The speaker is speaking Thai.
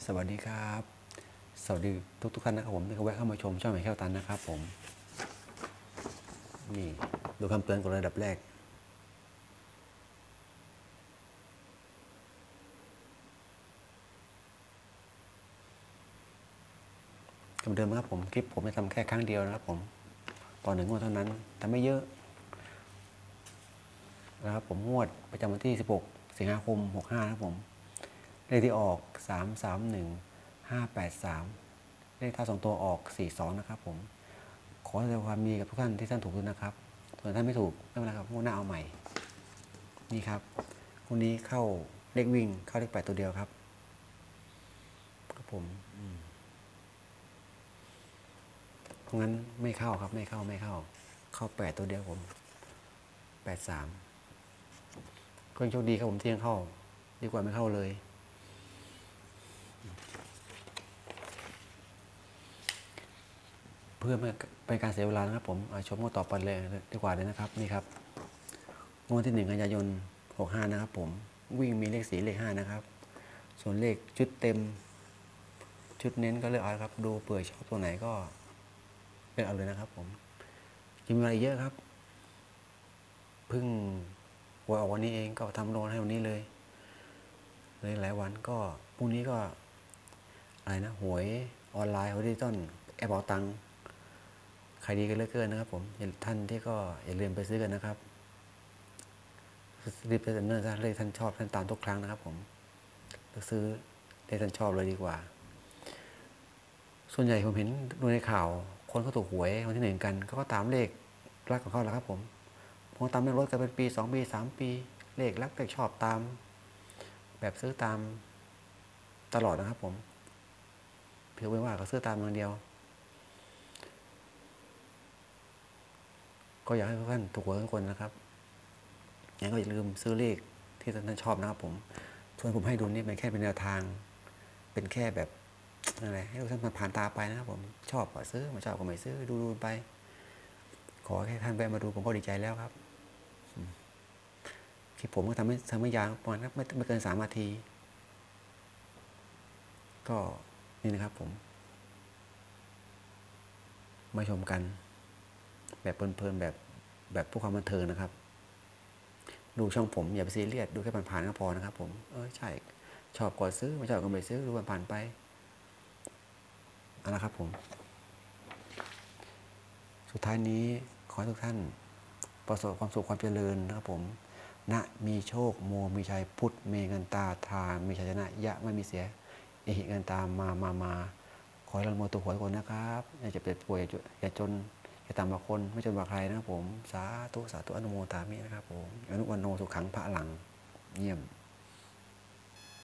สวัสดีครับสวัสดีทุกท่านนะครับผมที่แวะเข้ามาชมช่องใหม่แก้วตันนะครับผมนี่ดูคำเตือนก่อนระดับแรกคำเดิมนะครับผมคลิปผมจะทำแค่ครั้งเดียวนะครับผมต่อ1 งวดเท่านั้นทำไม่เยอะนะครับผมงวดประจำวันที่16 สิงหาคม 65นะครับผมเลขที่ออก331 583เลขท้าย2 ตัวออก42นะครับผมขอแสดงความดีกับทุกท่านที่ท่านถูกด้วยนะครับส่วนท่านไม่ถูกไม่เป็นไรครับงวดหน้าเอาใหม่นี่ครับวันนี้เข้าเลขวิ่งเข้าเลข8 ตัวเดียวครับผมเพราะงั้นไม่เข้าครับไม่เข้าเข้า8 ตัวเดียวผม83ก็ยังโชคดีครับผมที่ยังเข้าดีกว่าไม่เข้าเลยเพื่อไม่เป็นการเสียเวลานะครับผมชมงวดต่อไปเลยดีกว่าเลยนะครับนี่ครับงวดที่1 กันยายน 65นะครับผมวิ่งมีเลข4เลข5นะครับส่วนเลขชุดเต็มชุดเน้นก็เลือกเอาครับดูเผื่อชอบตัวไหนก็เลือกเอาเลยนะครับผมยังมีอะไรเยอะครับเพิ่งหวยออกวันนี้เองก็ทำโลให้วันนี้เลยหลายวันก็พรุ่งนี้ก็อะไรนะหวยออนไลน์หวยดิจิตอลแอปเป๋าตังค์ใครดีกันเหลือเกินนะครับผมท่านที่ก็อย่าลืมไปซื้อกันนะครับรีบไปเสนอซะเลยท่านชอบท่านตามทุกครั้งนะครับผมซื้อได้ท่านชอบเลยดีกว่าส่วนใหญ่ผมเห็นดูในข่าวคนเขาถูกหวยวันที่1กันเขาก็ตามเลขรักของเขาแหละครับผมตามเลขรถกันเป็นปี2 ปี 3 ปีเลขรักเลขชอบตามแบบซื้อตามตลอดนะครับผมเพียงไม่ว่าเขาซื้อตามอย่างเดียวก็อยากให้ทุกท่านถูกหวยทุกคนนะครับงั้นก็อย่าลืมซื้อเลขที่ท่านชอบนะครับผมส่วนผมให้ดูนี่เป็นแค่เป็นแนวทางเป็นแค่แบบอะไรให้ทุกท่านผ่านตาไปนะครับผมชอบก็ซื้อไม่ชอบก็ไม่ซื้อดูไปขอแค่ท่านแวะมาดูผมก็ดีใจแล้วครับคลิปผมก็ทำไม่ยาวประมาณไม่เกิน3 นาทีก็นี่นะครับผมมาชมกันแบบเพลินๆแบบผู้ความบันเทิงนะครับดูช่องผมอย่าไปซีเรียสดูแค่ผ่านๆก็พอนะครับผมใช่ชอบก็ซื้อไม่ชอบก็ไม่ซื้อดูผ่านๆไปเอาละครับผมสุดท้ายนี้ขอให้ทุกท่านประสบความสุขความเจริญนะครับผมณมีโชคโมมีชัยพุทธเมเงินตาทามีชัยชนะยะไม่มีเสียเอหิเงินตามาขอให้เราโมตัวหวยคนนะครับอย่าเจ็บป่วยอย่าจนอย่าต่ำกว่าคนไม่จนกว่าใครนะครับผมสาธุอนุโมทามินะครับผมอนุวันโนสุขังพระหลังเยี่ยม